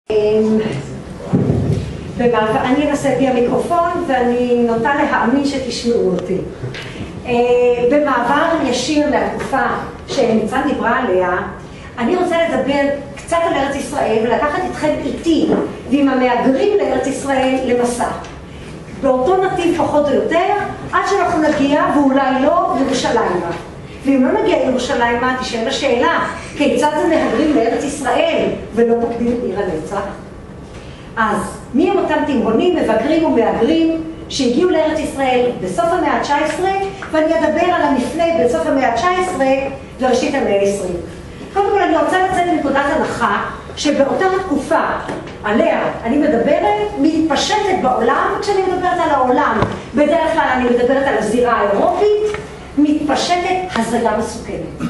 אני אנסה בלי המיקרופון ואני נוטה להאמין שתשמעו אותי. במעבר ישיר לתקופה שניצן דיברה עליה, אני רוצה לדבר קצת על ארץ ישראל ולקחת אתכם איתי ועם המהגרים לארץ ישראל למסע. באותו נתיב פחות או יותר, עד שאנחנו נגיע, ואולי לא, ירושלימה. ואם לא נגיע לירושלימה, תשאל השאלה, כיצד זה מהגרים לארץ ישראל ולא פוקדים את עיר הנצח? אז מי הם אותם תימהונים, מבקרים ומהגרים שהגיעו לארץ ישראל בסוף המאה ה-19, ואני אדבר על המפנה בסוף המאה ה-19 וראשית המאה ה-20. קודם כל אני רוצה לצאת לנקודת הנחה שבאותה תקופה עליה אני מדברת, מתפשטת בעולם, וכשאני מדברת על העולם, בדרך כלל אני מדברת על הזירה האירופית, מתפשטת הזיה מסוכנת.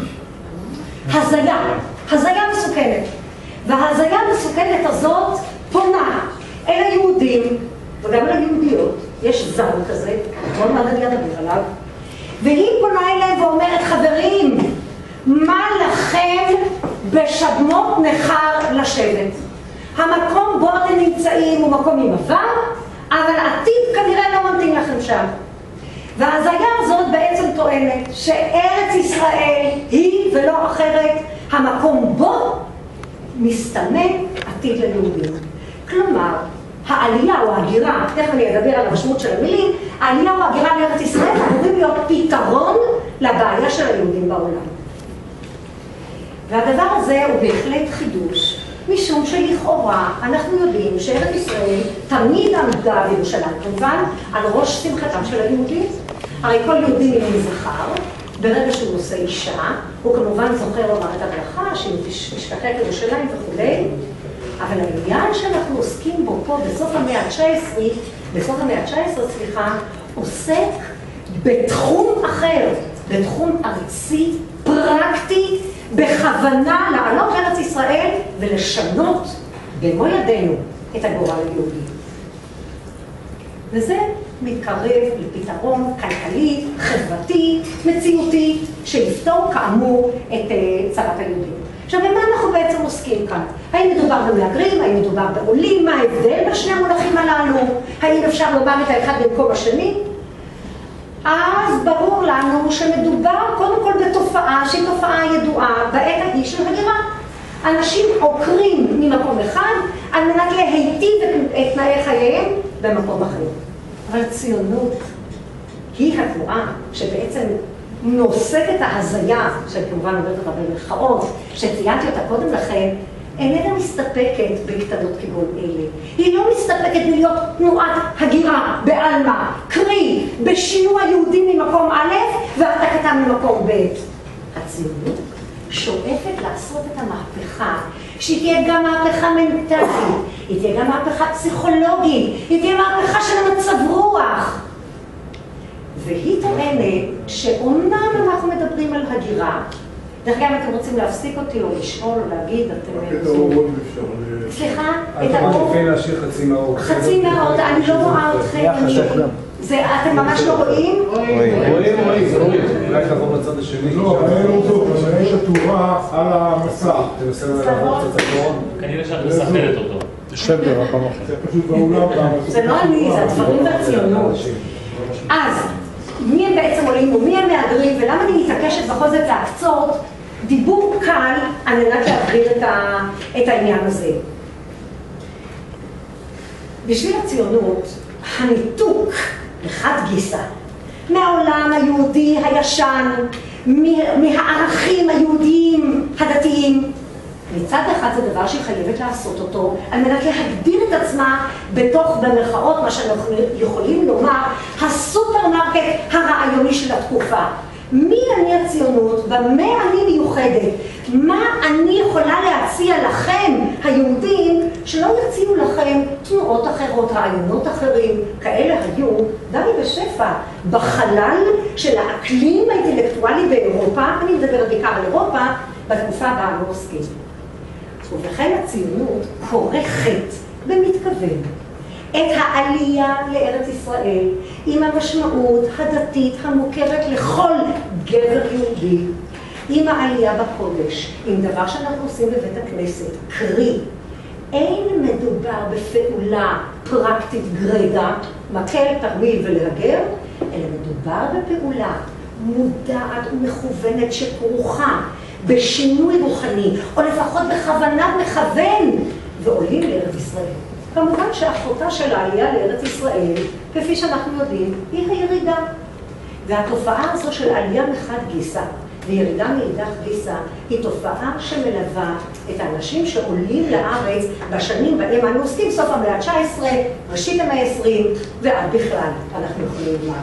הזיה מסוכנת. וההזיה המסוכנת הזאת פונה אל היהודים וגם אל היהודיות, יש זן כזה, כל מה אני אדבר עליו, והיא פונה אליהם ואומרת, חברים, מה לכם בשדמות נחר לשבת? המקום בו אתם נמצאים הוא מקום עם עבר, אבל עתיד כנראה לא ממתין לכם שם. וההזיה הזאת בעצם טוענת שארץ ישראל היא ולא אחרת המקום בו מסתמן עתיד ליהודים. כלומר, העלייה או ההגירה, תכף אני אדבר על המשמעות של המילים, העלייה או ההגירה לארץ ישראל אמורים להיות פתרון לבעיה של היהודים בעולם. והדבר הזה הוא בהחלט חידוש, משום שלכאורה אנחנו יודעים שארץ ישראל תמיד עמדה בירושלים, כמובן על ראש שמחתם של היהודים. הרי כל יהודי מיני זכר, ברגע שהוא נושא אישה, הוא כמובן זוכר לומר את הברכה, שהיא תשתחרר לירושלים וכו'. אבל העניין שאנחנו עוסקים בו פה בסוף המאה ה-19, עוסק בתחום אחר, בתחום ארצי, פרקטי, בכוונה לעלות לארץ ישראל ולשנות במו ידינו את הגורל היהודי. וזה מתקרב לפתרון כלכלי, חברתי, מציאותי, שיפתור כאמור את צרת היהודים. עכשיו, במה אנחנו בעצם עוסקים כאן? האם מדובר במהגרים? האם מדובר בעולים? מה ההבדל בשני המונחים הללו? האם אפשר לומר את האחד במקום השני? אז ברור לנו שמדובר קודם כל בתופעה שהיא תופעה ידועה בעת ההיא של הגירה. אנשים עוקרים ממקום אחד על מנת להיטיב את תנאי חייהם במקום אחר. אבל ציונות היא התנועה שבעצם נושאת את ההזיה, שכמובן אומרת אותה במרכאות, שציינתי אותה קודם לכן, איננה מסתפקת בקטנות כגון אלה. היא לא מסתפקת בלהיות תנועת הגירה בעלמא, קרי, בשינוע יהודים ממקום א' והעתקתם ממקום ב'. הציונות שואפת לעשות את המהפכה, שהיא תהיה גם מהפכה מנטלית, היא תהיה גם מהפכה פסיכולוגית, היא תהיה מהפכה של מצב רוח. והיא טוענת שאומנם אנחנו מדברים על הגירה, דרך אגב, אתם רוצים להפסיק אותי או לשאול או להגיד, אתם... את האורות אפשר... סליחה? את האורות? אתם להשאיר חצי מהאורות. חצי מהאורות, אני לא רואה אתכם. אתם ממש לא רואים? רואים. אולי תעבור לצד השני. לא, אבל אין אותו, אבל יש התאורה על המסע. אתם עושים לעבור קצת התאורה? כנראה שאת מסחרת אותו. תשב במקום אחר. זה פשוט באולם. זה לא אני, זה הדברים והציונות. אז, מי הם בעצם עולים ומי הם מהגרים, ולמה אני מתעקשת בכל זאת להקצות דיבור קל על מנת להעביר את העניין הזה. בשביל הציונות, הניתוק לחד גיסא מהעולם היהודי הישן, מהערכים היהודיים הדתיים, מצד אחד זה דבר שהיא חייבת לעשות אותו על מנת להגדיר את עצמה בתוך, במרכאות, מה שאנחנו יכולים לומר, הסופרמרקט הרעיוני של התקופה. מי אני הציונות? במה אני מיוחדת? מה אני יכולה להציע לכם, היהודים, שלא יציעו לכם תנועות אחרות, רעיונות אחרים? כאלה היו די בשפע בחלל של האקלים האינטלקטואלי באירופה, אני מדברת בעיקר על אירופה, בתקופה בה אנו עוסקים. ובכן הציונות כורכת במתכוון את העלייה לארץ ישראל עם המשמעות הדתית המוכרת לכל גבר יהודי, עם העלייה בקודש, עם דבר שאנחנו עושים בבית הכנסת, קרי אין מדובר בפעולה פרקטית גרידא, מקל, תרמיל ולהגר, אלא מדובר בפעולה מודעת ומכוונת שכרוכה בשינוי רוחני, או לפחות בכוונת מכוון, ועולים לארץ ישראל. כמובן שהאחרותה של העלייה לארץ ישראל, כפי שאנחנו יודעים, היא הירידה. והתופעה הזו של עלייה מחד גיסא וירידה מאידך גיסא היא תופעה שמלווה את האנשים שעולים לארץ בשנים בהם אנו עוסקים, סוף המאה ה-19, ראשית המאה ה-20 ועד בכלל, אנחנו יכולים לומר.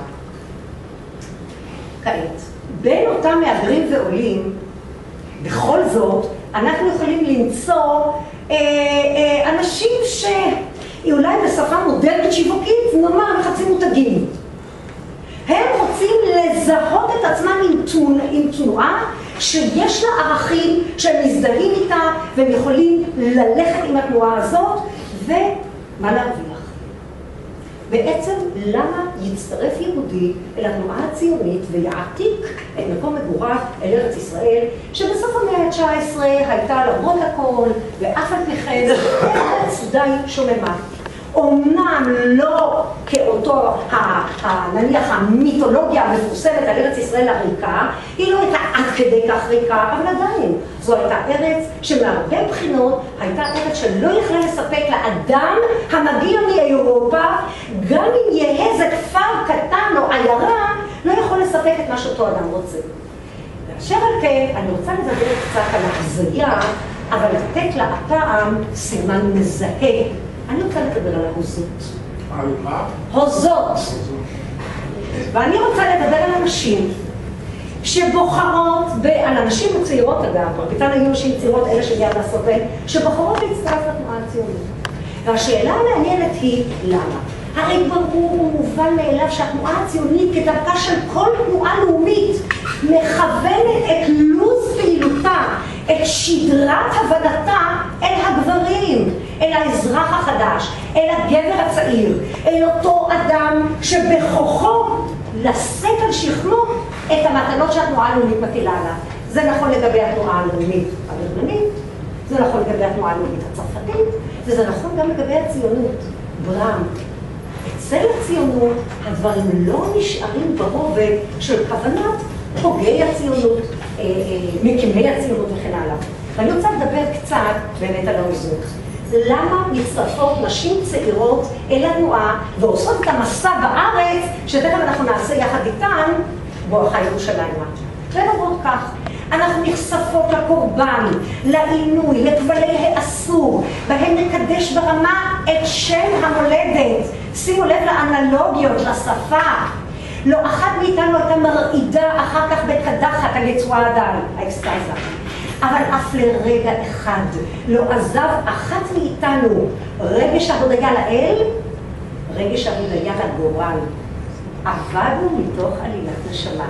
כעת, בין אותם מהגרים ועולים, בכל זאת, אנחנו יכולים למצוא אנשים שאולי בשפה מודרנית שיווקית, נאמר מחצים מותגים. הם רוצים לזהות את עצמם עם תנועה שיש לה ערכים שהם מזדהים איתה והם יכולים ללכת עם התנועה הזאת, ומה להרוויח? בעצם למה יצטרף יהודי אל התנועה הציונית ויעתיק את מקום מגוריו אל ארץ ישראל, שבסוף המאה ה-19 הייתה למרות הכל ואף על פי כן ארץ די שוממה. אומנם לא כאותו, נניח, המיתולוגיה המפורסמת על ארץ ישראל הריקה, היא לא הייתה עד כדי כך ריקה, אבל עדיין זו הייתה ארץ שמהרבה בחינות הייתה ארץ שלא יכלה לספק לאדם המגיע מאירופה, גם אם יהיה איזה כפר קטן או עיירה, לא יכול לספק את מה שאותו אדם רוצה. ואשר על כן, אני רוצה לדבר קצת על ההזיה, אבל לתת לה הטעם סימן מזהה. אני רוצה לדבר על ההוזות. על מה? הוזות. ואני רוצה לדבר על אנשים שבוחרות, על אנשים צעירות אגב, פתאום היו נשים צעירות, אלה שגיעה לעשות בהן, שבוחרות להצטרף לתנועה הציונית. והשאלה המעניינת היא, למה? הרי ברור ומובן מאליו שהתנועה הציונית כדרכה של כל תנועה לאומית מכוונת את לוז פעילותה, את שדרת הבנתה אל הגברים, אל האזרח החדש, אל הגבר הצעיר, אל אותו אדם שבכוחו לשאת על שכמו את המתנות שהתנועה הלאומית מטילה עליו. זה נכון לגבי התנועה הלאומית הגרמנית, זה נכון לגבי התנועה הלאומית הצרפתית, וזה נכון גם לגבי הציונות. ברם, אצל הציונות הדברים לא נשארים ברובד של כוונת הוגי הציונות, מקימי הציונות וכן הלאה. ואני רוצה לדבר קצת באמת על ההוזות. למה מצטרפות נשים צעירות אל התנועה ועושות את המסע בארץ, שתכף אנחנו נעשה יחד איתן, בואכה ירושלימה. ולמרות כך, אנחנו נחשפות לקורבן, לעינוי, לכבלי האסור, בהם נקדש ברמה את שם המולדת. שימו לב לאנלוגיות, לשפה. לא אחת מאיתנו הייתה מרעידה אחר כך בקדחת על יצואה הדל, האקסטזה. אבל אף לרגע אחד לא עזב אחת מאיתנו רגש ההודיה לאל, רגש ההודיה לגורל. עבדנו מתוך עלילת נשמה.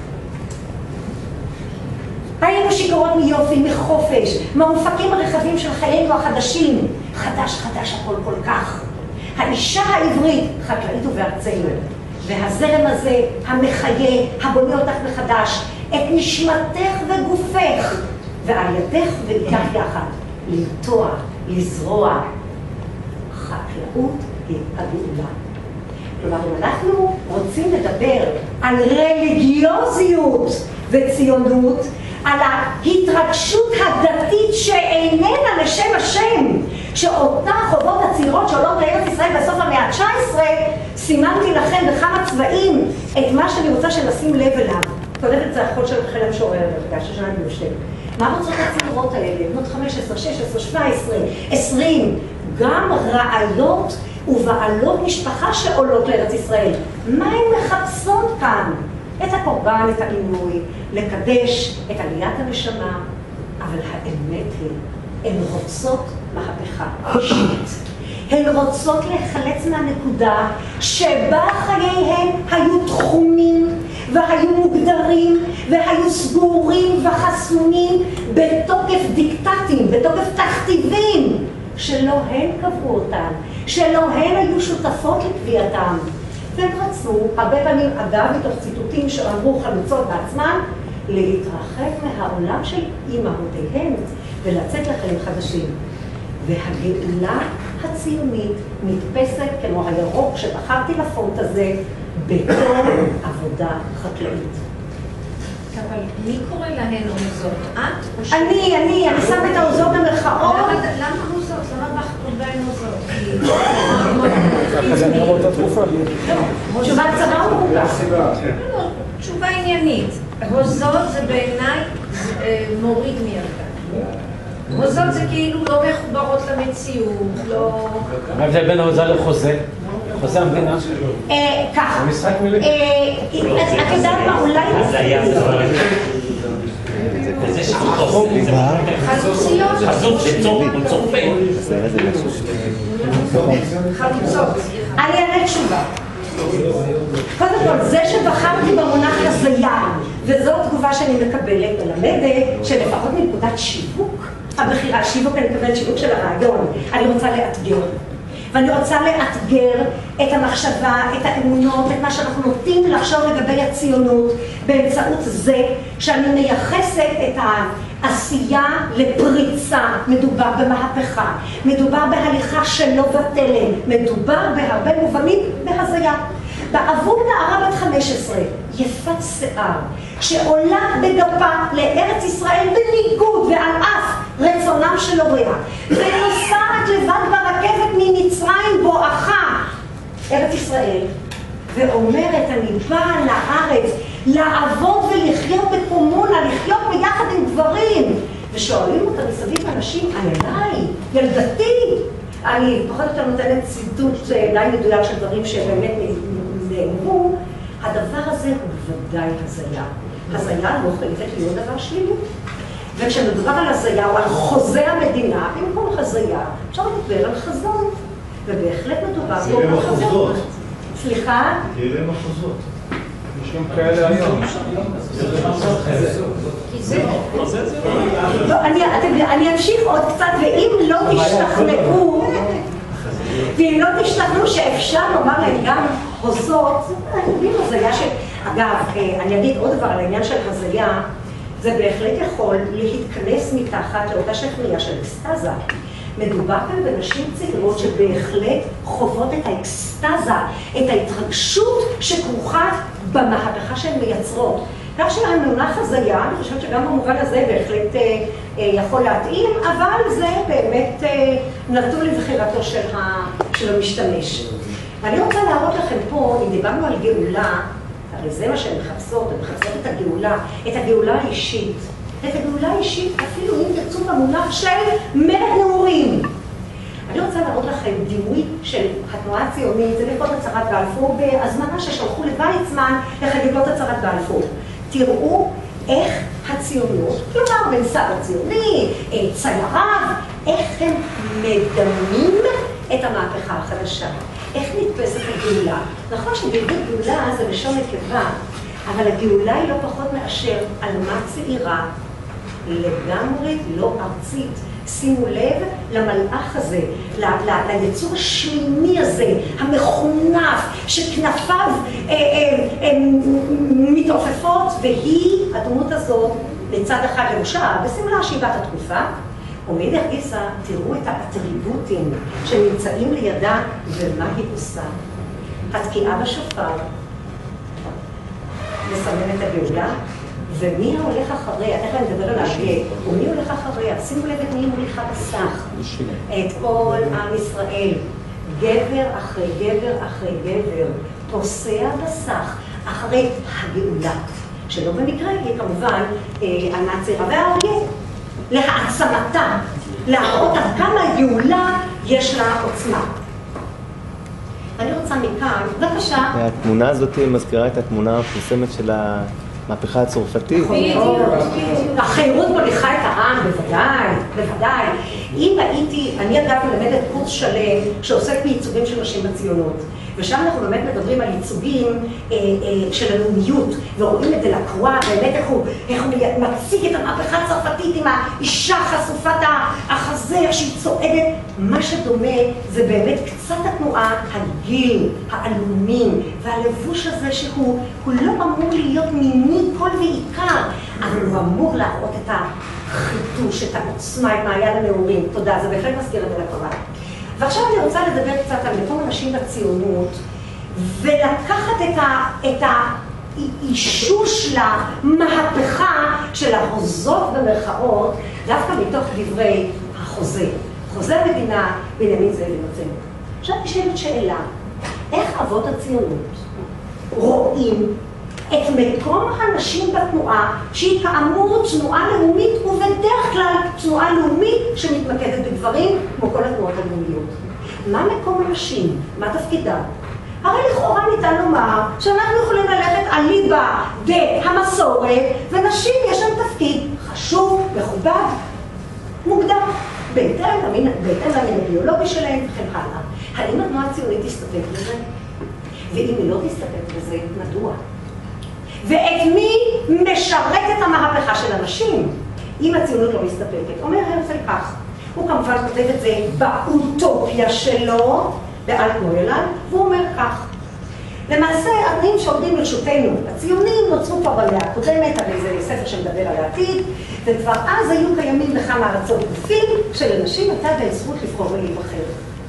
היינו שיכורות מיופי, מחופש, מהאופקים הרחבים של חיינו החדשים. חדש, חדש הכל כל כך. האישה העברית, חקלאית ובארצנו. והזרם הזה, המחיה, הבונה אותך מחדש, את נשמתך וגופך, ועל ידך ואיתך יחד, לנטוע, לזרוע. חקלאות היא הגאולה. כלומר, אם אנחנו רוצים לדבר על רליגיוזיות וציונות, על ההתרגשות הדתית שאיננה לשם השם, שאותה חובות הצעירות שעולות לארץ ישראל בסוף המאה ה-19, סימנתי לכם בכמה צבעים את מה שאני רוצה שנשים לב אליו. כותבת את זה האחות של חלם שורר, שושנה מיושן. מה רוצות הצעירות האלה? בנות 15, 16, 17, 20, גם רעיות ובעלות משפחה שעולות לארץ ישראל. מה הן מחפשות כאן? את הקורבן, את העינוי, לקדש את עליית הנשמה, אבל האמת היא, הן רוצות מהפכה אישית. הן רוצות להיחלץ מהנקודה שבה חייהן היו תחומים והיו מוגדרים והיו סגורים וחסומים בתוקף דיקטטים, בתוקף תכתיבים, שלא הן קבעו אותם, שלא הן היו שותפות לקביעתם. והם רצו, הרבה פעמים אגב מתוך ציטוטים שאמרו חלוצות בעצמם, להתרחק מהעולם של אימהותיהן ולצאת לחיים חדשים. והגאולה הציונית נתפסת כמו הירוק שבחרתי לפונט הזה בתור עבודה חקלאית. אבל מי קורא להן עוזות? את או ש... אני שם את העוזות במרכאות. למה עוזות? למה בהן עוזות? אז אני רואה את התקופה. תשובה קצרה או ארוכה? תשובה עניינית. הוזות זה בעיניי מוריד מידן. הוזות זה כאילו לא מחוברות למציאות, לא... מה ההבדל בין ההוזה לחוזה? חוזה המדינה? ככה. משחק מילים. את יודעת מה, אולי... וזה שחוז, חלוציות. חזות, צורפה. חלוצות. אני אענה תשובה. קודם כל, זה שבחרתי במונח הזיה, וזו תגובה שאני מקבלת, מלמדת שלפחות מנקודת שיווק, הבחירה, שיווק, אני מקבלת שיווק של הרעיון, אני רוצה לאתגר. ואני רוצה לאתגר את המחשבה, את האמונות, את מה שאנחנו נוטים לחשוב לגבי הציונות, באמצעות זה שאני מייחסת את העשייה לפריצה. מדובר במהפכה, מדובר בהליכה שלא בתלם, מדובר בהרבה מובנים בהזיה. בעבור נערה בת 15, יפת שיער, שעולה בגפה לארץ ישראל בניגוד ועל אף רצונם של הוריה, ונוסעת לבד ברכבת ממצרים בואכה ארץ ישראל, ואומרת, אני באה לארץ לעבוד ולחיות בקומונה, לחיות ביחד עם גברים, ושואלים אותה מסביב אנשים עליי, ילדתי. אני פחות או יותר נותנת ציטוט די מדויק של דברים שבאמת נאמרו. הדבר הזה הוא בוודאי הזיה. הזיה לא חייבת להיות דבר שלילי. וכשמדובר על הזיה או על חוזה המדינה, במקום הזיה, אפשר לדבר על חזון. ובהחלט מדובר על חזון. סליחה? תראה מחוזות. יש גם כאלה היום. אני אמשיך עוד קצת, ואם לא תשתכנעו שאפשר לומר להם גם הוזות, אני מבין הזיה אגב, אני אגיד עוד דבר על העניין של הזיה, זה בהחלט יכול להתכנס מתחת לאותה שכניה של אקסטזה. מדובר כאן בנשים צעירות שבהחלט חוות את האקסטזה, את ההתרגשות שכרוכה במהפכה שהן מייצרות. כך שהמונח הזיה, אני חושבת שגם במובן הזה בהחלט יכול להתאים, אבל זה באמת נתון לבחירתו של המשתמש. ואני רוצה להראות לכם פה, אם דיברנו על גאולה, הרי זה מה שהן מחפשות, הן מחפשות את הגאולה האישית. את הגאולה האישית, אפילו אם תרצו במונח של מרד נעורים. אני רוצה להראות לכם דימוי של התנועה הציונית, זה לכבוד הצהרת בלפור, בהזמנה ששלחו לויצמן לחגיגות הצהרת בלפור. תראו איך הציונות, כלומר בין סבא ציוני, צייריו, איך הם מדמים את המהפכה החדשה. איך נתפסת הגאולה? נכון שגאולה זה לשון נקבה, אבל הגאולה היא לא פחות מאשר עלמה צעירה, לגמרי לא ארצית. שימו לב למלאך הזה, ליצור השמימי הזה, המחונף, שכנפיו מתעופפות, והיא, הדמות הזאת, לצד אחד למשל, בסמלה שהיא בת התקופה, ומאידך גיסא, תראו את האטריבוטים שנמצאים לידה, ומה היא עושה. התקיעה בשופר, מסמן את הגאולה, ומי ההולך אחריה, איך אני מדבר על ההגה, ומי הולך אחריה, שימו לב את מי מוליכה בסך, את כל עם ישראל, גבר אחרי גבר אחרי גבר, פוסע בסך אחרי הגאולה, שלא במקרה היא כמובן הנאצרה והאריה, להעצמתה, להראות עד כמה הגאולה יש לה עוצמה. אני רוצה מכאן, בבקשה. התמונה הזאת מזכירה את התמונה המפורסמת של המהפכה הצרפתית. החירות מוליכה את העם, בוודאי, בוודאי. אם הייתי, אני אגב מלמדת קורס שלם שעוסק בייצוגים של נשים בציונות, ושם אנחנו באמת מדברים על ייצוגים של הלאומיות, ורואים את דלקרואה, באמת איך הוא מציג את המהפכה הצרפתית עם האישה חשופת החזה, איך שהיא צועדת. מה שדומה זה באמת קצת התנועה, הגיל, העלומים, והלבוש הזה שהוא לא אמור להיות מיני כל ועיקר, אבל הוא אמור להראות את החידוש, את העוצמה, את מעיין הנעורים. תודה, זה בהחלט מזכיר את דלקרואה. ועכשיו אני רוצה לדבר קצת על מקום הנשים בציונות, ולקחת את האישוש למהפכה של ההוזות במרכאות, דווקא מתוך דברי החוזה. חוזה המדינה בנימין זאב הרצל. עכשיו נשאלת שאלה, איך אבות הציונות רואים את מקום הנשים בתנועה, שהיא כאמור תנועה לאומית, ובדרך כלל תנועה לאומית שמתמקדת בדברים כמו כל התנועות הלאומיות. מה מקום הנשים? מה תפקידה? הרי לכאורה ניתן לומר שאנחנו יכולים ללכת על ליבה המסורת, ונשים יש להם תפקיד חשוב, מכובד, מוגדר, בהתאם למין הביולוגי שלהם וכן הלאה. האם התנועה הציונית תסתפק בזה? ואם היא לא תסתפק בזה, מדוע? ואת מי משרתת המהפכה של הנשים? אם הציונות לא מסתפקת. אומר הרצל כך, הוא כמובן כותב את זה באוטופיה שלו, באלטנוילנד, והוא אומר כך, למעשה התנאים שעומדים לרשותנו, הציונים נוצרו כבר במאה הקודמת, הרי זה ספר שמדבר על העתיד, וכבר אז היו קיימים בכמה ארצות גופים שלנשים הייתה בהן זכות לבחור ולהיבחר.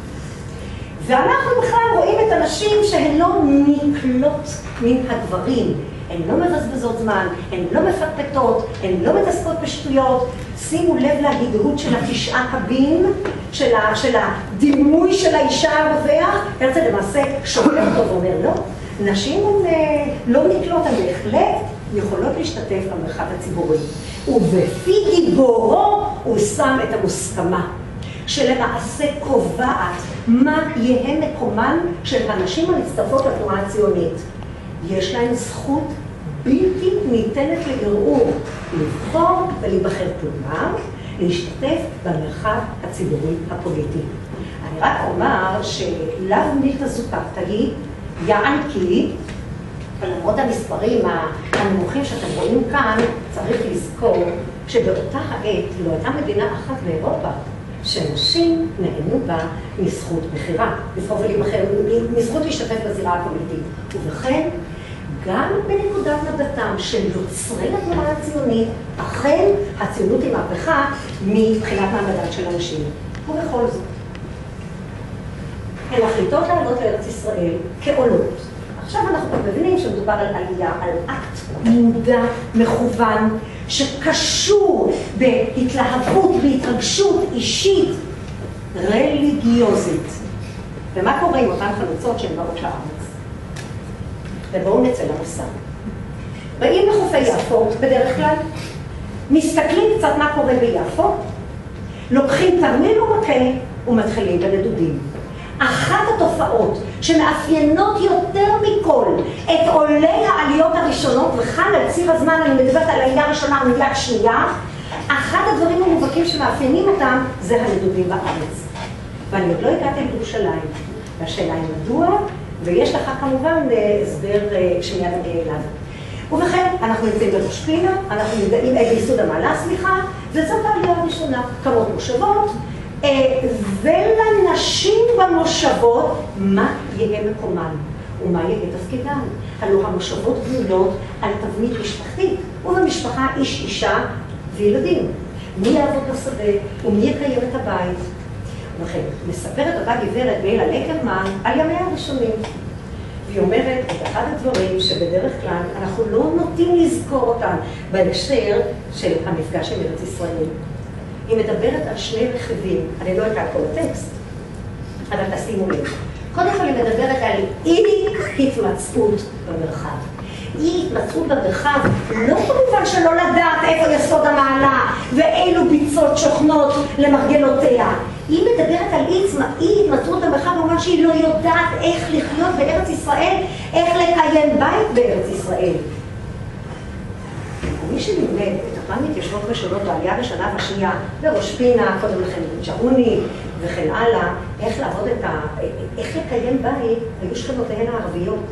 ואנחנו בכלל רואים את הנשים שהן לא נקלות מן הדברים, הן לא מבזבזות זמן, הן לא מפטפטות, הן לא מתעסקות בשטויות. שימו לב להדהוד של התשעה קבין, של הדימוי של האישה הרווח. הרצל למעשה שומע אותו ואומר, לא, נשים הן לא נקלות, הן בהחלט יכולות להשתתף במרחב הציבורי. ובפי גיבורו הוא שם את המוסכמה, שלמעשה קובעת מה יהיה מקומן של הנשים המצטרפות לתנועה הציונית. יש להן זכות בלתי ניתנת לערעור, לבחור ולהיבחר, כלומר, להשתתף במרחב הציבורי הפוליטי. אני רק אומר שלאו מילתא זוטרתא היא, יענקי, ולמרות המספרים הנמוכים שאתם רואים כאן, צריך לזכור שבאותה העת לא הייתה מדינה אחת באירופה שנשים נהנו בה מזכות בחירה, לבחור ולהיבחר, מזכות להשתתף בזירה הפוליטית. ובכן, גם בנקודת מבטם של יוצרי התנועה הציונית, אכן הציונות היא מהפכה מבחינת מעמדן של אנשים. ובכל זאת, הן מחליטות לעלות לארץ ישראל כעולות. עכשיו אנחנו מבינים שמדובר על עלייה, על אקט מודע, מכוון, שקשור בהתלהבות, בהתרגשות אישית, רליגיוזית. ומה קורה עם אותן חלוצות שהן באות לארץ? ובואו נצא למסע. באים לחופי יפו, בדרך כלל, מסתכלים קצת מה קורה ביפו, לוקחים תרמיל ומקל ומתחילים בנדודים. אחת התופעות שמאפיינות יותר מכל את עולי העליות הראשונות, וכאן על ציר הזמן אני מדברת על העלייה הראשונה ומיד שנייה, אחד הדברים המובהקים שמאפיינים אותם זה הנדודים בארץ. ואני עוד לא הגעתי לירושלים, והשאלה היא מדוע, ויש לך כמובן הסבר שמיד נגיע אליו. ובכן, אנחנו נמצאים בראש פינה, אנחנו יודעים ביסוד המעלה, וזאת העלייה הראשונה, כמות מושבות, ולנשים במושבות, מה יהיה מקומן ומה יהיה תפקידן. הלוא המושבות בנויות על תבנית משפחתית, ובמשפחה איש, אישה וילדים. מי יעבוד בשדה ומי יקיים את הבית. ובכן, מספרת אותה גברת ביילה לקרמן על ימיה הראשונים. והיא אומרת את אחד הדברים שבדרך כלל אנחנו לא נוטים לזכור אותם בהקשר של המפגש עם ארץ ישראל. היא מדברת על שני רכיבים, אני לא אקרא כל הטקסט, אבל תשימו לב. קודם כל היא מדברת על אי התמצאות במרחב. אי התמצאות במרחב, לא כמובן שלא לדעת איפה יסוד המעלה ואילו ביצות שוכנות למרגלותיה. היא מדברת על אי התמצאות במרחב, במובן שהיא לא יודעת איך לחיות בארץ ישראל, איך לקיים בית בארץ ישראל. מי שנלמד את אותן מתיישבות ראשונות בעלייה ראשונה והשנייה, בראש פינה, קודם לכן בג'רוני, וכן הלאה, איך לעבוד איך לקיים בית, היו שכנותיהן הערביות.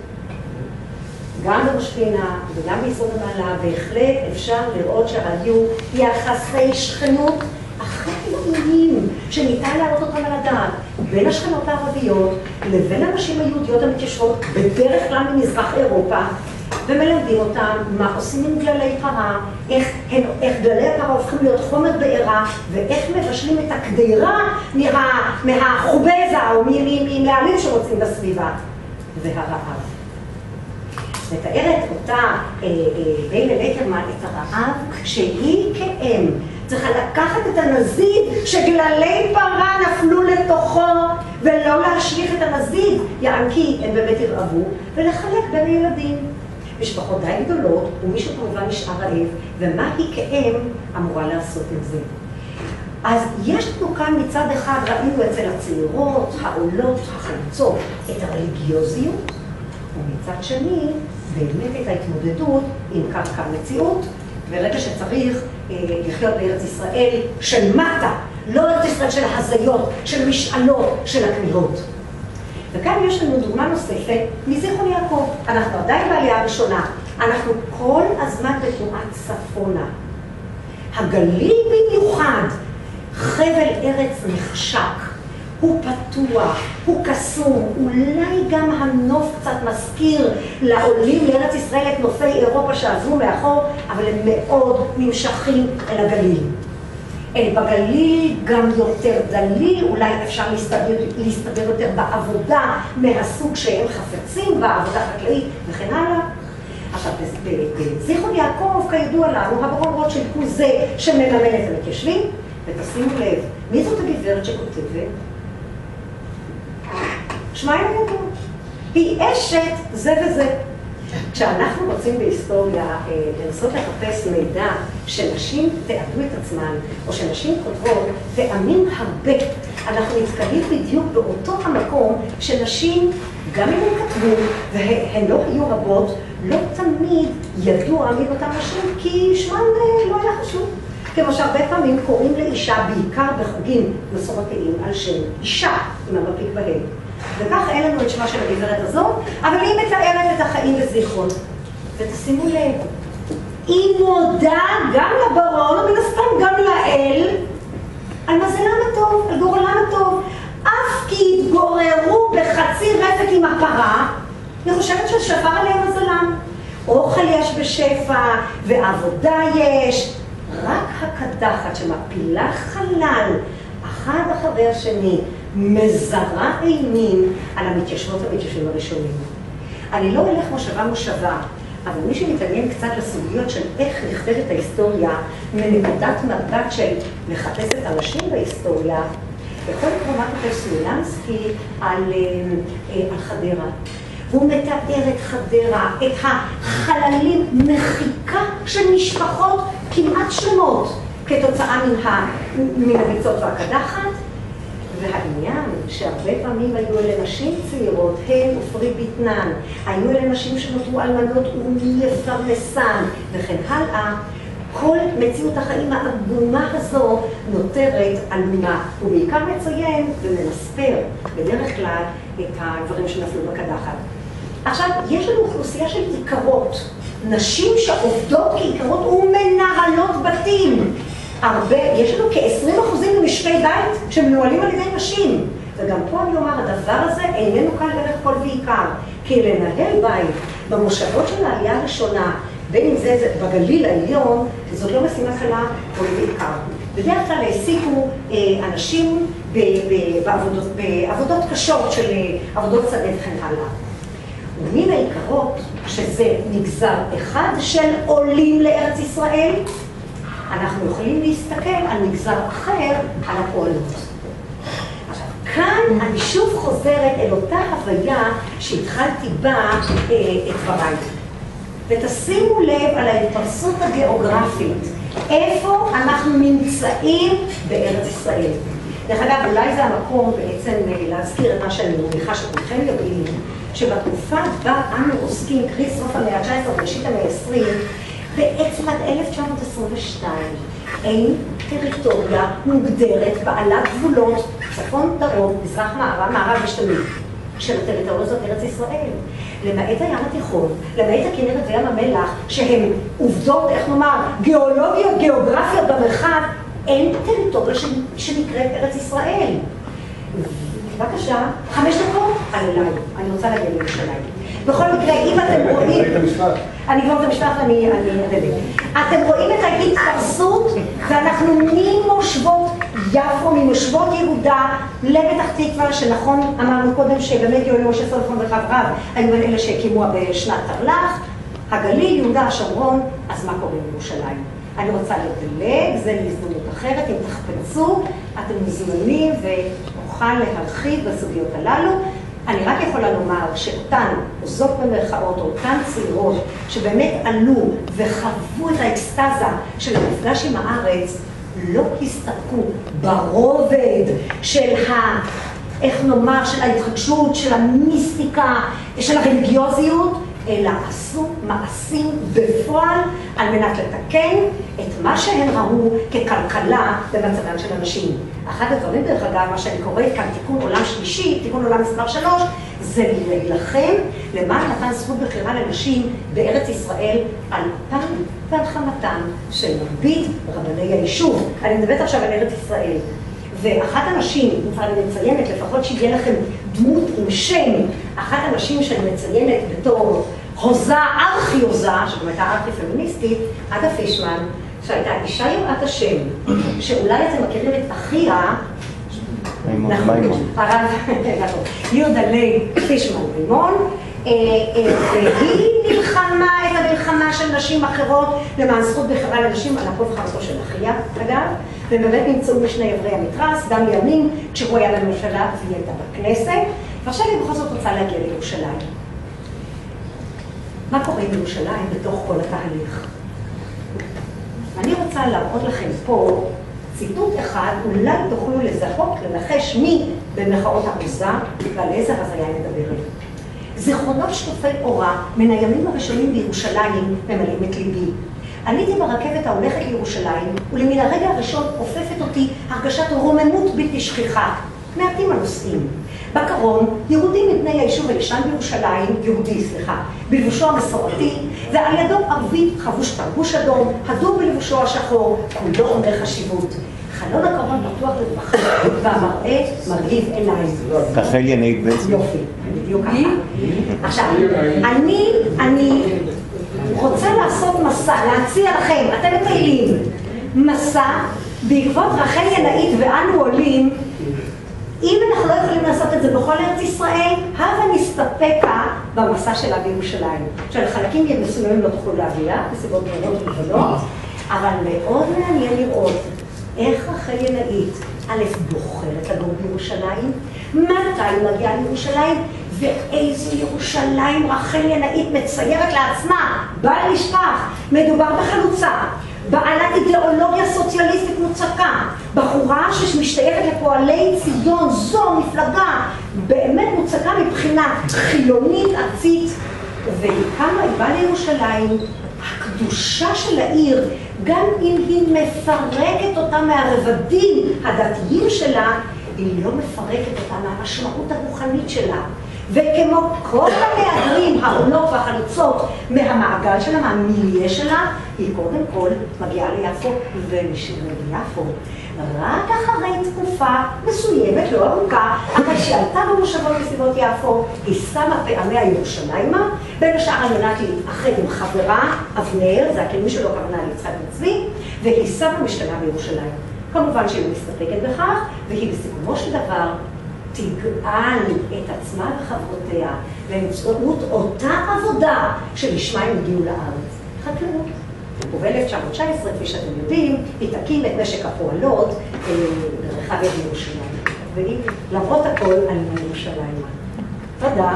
גם בראש פינה וגם ביסוד המעלה, בהחלט אפשר לראות שהיו יחסי שכנות הכי חילוניים שניתן להראות אותם על הדעת, בין השכנות הערביות לבין הנשים היהודיות המתיישבות, בדרך כלל ממזרח אירופה, ומלמדים אותם מה עושים עם גללי פרה, איך גללי הפרה הופכים להיות חומר בעירה, ואיך מבשלים את הקדירה מהחובזה או מהעלים שרוצים בסביבה. והרעב. מתארת אותה ביילה לקרמן את הרעב כשהיא כאם צריכה לקחת את הנזיד שגללי פרה נפלו לתוכו ולא להשליך את הנזיד, יען כי הם באמת ירעבו, ולחלק בין הילדים. משפחות די גדולות, ומישהו כמובן נשאר רעב, ומה היא כאם אמורה לעשות עם זה? אז יש לנו כאן מצד אחד, ראינו אצל הצעירות, העולות, החלוצות, את הרליגיוזיות, ומצד שני, באמת את ההתמודדות עם קרקע המציאות, ברגע שצריך לחיות בארץ ישראל של מטה, לא ארץ ישראל של הזיות, של משאלות, של הכמיהות. וכאן יש לנו דוגמה נוספת מזיכרון יעקב. אנחנו עדיין בעלייה הראשונה, אנחנו כל הזמן בתנועת צפונה. הגליל במיוחד, חבל ארץ נחשק, הוא פתוח, הוא קסום, אולי גם הנוף קצת מזכיר לעולים לארץ ישראל את נופי אירופה שעזבו מאחור, אבל הם מאוד נמשכים אל הגליל. בגליל גם יותר דליל, אולי אפשר להסתבר יותר בעבודה מהסוג שהם חפצים, בעבודה חקלאית וכן הלאה. עכשיו, בזיכרון יעקב, כידוע לנו, הברון רוטשילד הוא זה שמממן את המתיישבים, ותשימו לב, מי זאת הגברת שכותבת? שמיים ידוע. היא אשת זה וזה. כשאנחנו רוצים בהיסטוריה לנסות לחפש מידע שנשים תיעדו את עצמן, או שנשים כותבות פעמים הרבה, אנחנו נתקלים בדיוק באותו המקום שנשים, גם אם הן כתבו, והן לא היו רבות, לא תמיד ידעו על מי אותם נשים, כי שמן לא היה חשוב. כמו שהרבה פעמים קוראים לאישה, בעיקר בחוגים מסורתיים, על שם אישה, עם המפיק בהן. וכך אין לנו את שמה של הגברת הזאת, אבל היא מתארת את החיים בזיכרון. ותשימו לב, היא מודה גם לברון, ומן הסתם גם לאל, על מזלם הטוב, על גורלם הטוב. אף כי התגוררו בחצי רפת עם הפרה, היא חושבת ששפר עליהם מזלם. אוכל יש בשפע, ועבודה יש. רק הקדחת שמפילה חלל, אחד אחרי השני, מזרה אימים על המתיישבות והמתיישבים הראשונים. אני לא הולך מושבה, אבל מי שמתעניין קצת לסוגיות של איך נכתבת ההיסטוריה מנקודת מבט של לחפש את אנשים בהיסטוריה, יכול לקרוא מה כותב סמילנסקי על חדרה. והוא מתאר את חדרה, את החללים, מחיקה של משפחות כמעט שלמות כתוצאה מן הביצות והקדחת. והעניין שהרבה פעמים היו אלה נשים צעירות, הן ופרי ביטנן, היו אלה נשים שנותרו אלמנות ומי יפרנסן וכן הלאה, כל מציאות החיים העגומה הזו נותרת עלומה, ובעיקר מציין ומנספר בדרך כלל את הדברים שנפלו בקדחת. עכשיו, יש לנו אוכלוסייה של עיקרות, נשים שעובדות כעיקרות ומנהלות בתים. יש לנו כ-20% למשקי בית שמנוהלים על ידי נשים. וגם פה אני אומר, הדבר הזה איננו כאן ערך כל ועיקר. כי לנהל בית במושבות של העלייה הראשונה, בין אם זה בגליל העליון, זאת לא משימה קלה כל ועיקר. בדרך כלל העסיקו אנשים בעבודות קשות של עבודות שדה וכן הלאה. ומן העיקרות, שזה מגזר אחד של עולים לארץ ישראל, אנחנו יכולים להסתכל על מגזר אחר, על הפועלות. עכשיו, כאן אני שוב חוזרת אל אותה הוויה שהתחלתי בה את דבריי. ותשימו לב על ההתפרסות הגיאוגרפית. איפה אנחנו נמצאים בארץ ישראל? דרך אגב, אולי זה המקום בעצם להזכיר את מה שאני מניחה שכולכם יודעים, שבתקופה בה אנו עוסקים, קרי סוף המאה ה-19 וראשית המאה ה-20, בעצם עד 1922 אין טריטוריה מוגדרת בעלת גבולות, צפון, דרום, מזרח, מערב ושתמיד. של הטריטוריה הזאת ארץ ישראל. למעט הים התיכון, למעט הכנרת וים המלח, שהם עובדות, איך נאמר, גיאולוגיות, גיאוגרפיות במרחב, אין טריטוריה שנקראת ארץ ישראל. בבקשה, 5 דקות, עליי, אני רוצה להגיע לירושלים. בכל מקרה, אם אתם רואים... אני אגמור את המשפט ואני אדבר. אתם רואים את ההתפרסות, ואנחנו ממושבות יפו, ממושבות יהודה, לפתח תקווה, שנכון, אמרנו קודם שבאמת יואל משה סלומון וחבריו היו בין אלה שהקימו בשנת תרל"ח, הגליל, יהודה, השומרון, אז מה קורה בירושלים? אני רוצה לדלג, זה להזדמנות אחרת, אם תחפצו, אתם מוזמנים ואוכל להרחיב בסוגיות הללו. אני רק יכולה לומר שאותן, זאת במרכאות, אותן צעירות שבאמת עלו וחוו את האקסטזה של המפגש עם הארץ, לא הסתפקו ברובד של איך נאמר, של ההתחדשות, של המיסטיקה, של הרליגיוזיות, אלא עשו מעשים בפועל על מנת לתקן את מה שהן ראו ככלכלה במצבן של אנשים. אחד הדברים, דרך אגב, מה שאני קוראת כאן תיקון עולם שלישי, תיקון עולם מספר 3, זה להילחם למען מתן זכות בחירה לנשים בארץ ישראל על אותם ועל חמתם של מרבית רבני היישוב. אני מדברת עכשיו על ארץ ישראל. ואחת הנשים, אם אני מציינת, לפחות שיהיה לכם דמות עם שם, אחת הנשים שאני מציינת בתור הוזה, ארכי-הוזה, שגם הייתה ארכי-פמיניסטית, עדה פישמן, שהייתה אישה יראת השם, שאולי אתם מכירים את אחיה, הרב יהודה לייב פישמן מימון, והיא נלחמה את המלחמה של נשים אחרות למען זכות בחירה לנשים על עקוב אחריתו של אחיה, אגב, ובאמת נמצאו משני עברי המתרס, גם לימים כשהוא היה בממשלה והיא הייתה בכנסת, ועכשיו אני בכל זאת רוצה להגיע לירושלים. מה קורה בירושלים בתוך כל התהליך? אני רוצה להראות לכם פה ציטוט אחד, אולי תוכלו לזהות, לנחש מי במחאות העוזה ועל איזה הזיה היא מדברת. זיכרונות שטופי אורה מן הימים הראשונים בירושלים ממלאים את ליבי. עליתי ברכבת ההולכת לירושלים, ולמן הרגע הראשון אופפת אותי הרגשת רוממות בלתי שכיחה. מעטים הנושאים. בקרון, יהודי מבני היישוב הישן בירושלים, בלבושו המסורתי, ועל ידו ערבי חבוש תרבוש אדום, הדור בלבושו השחור, כולו עומד חשיבות. חלון הקרון פתוח לרווחה, והמראה מרהיב עיניים. רחל ינאית בעצם. יופי, בדיוק ככה. עכשיו, אני רוצה לעשות מסע, להציע לכם, אתם מטיילים, מסע בעקבות רחל ינאית ואנו עולים. אם אנחנו לא יכולים לעשות את זה בכל ארץ ישראל, הבה נסתפקה במסע שלה בירושלים. שלחלקים מסוימים לא תוכלו להביאה, בסיבות ברורות ובנות, אבל מאוד מעניין לראות איך רחל ינאית, א', בוחרת לגור בירושלים, מתי היא מגיעה לירושלים, ואיזו ירושלים רחל ינאית מציירת לעצמה, בל נשכח, מדובר בחלוצה, בעלת אידיאולוגיה סוציאליסטית מוצקה, בחורה שמשתייכת לפועלי ציון, זו מפלגה באמת מוצקה מבחינה חילונית ארצית, וכמה היא באה לירושלים, הקדושה של העיר, גם אם היא מפרקת אותה מהרבדים הדתיים שלה, היא לא מפרקת אותה מהמשמעות הרוחנית שלה. וכמו כל המהגרים, העולות והחלוצות מהמעגל שלה, מהמיליה שלה, היא קודם כל מגיעה ליפו ונשארת ביפו. רק אחרי תקופה מסוימת, לא ארוכה, אחרי שעלתה במושבות בסביבות יפו, היא שמה פעמיה ירושלימה, בין השאר על מנת להתאחד עם חברה, אבנר, זה הכינוי שלו כוונה ליצחק בן צבי, והיא שמה משתנה בירושלים. כמובן שהיא מסתפקת בכך, והיא בסיכומו של דבר תגאל את עצמה וחברותיה באמצעות אותה עבודה שלשמה הם הגיעו לארץ. חקלאות. וב-1919, כפי שאתם יודעים, היא תקים את משק הפועלות ברחבי ירושלים. והיא, למרות הכל, על ירושלים. תודה.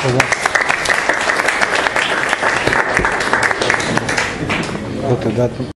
תודה.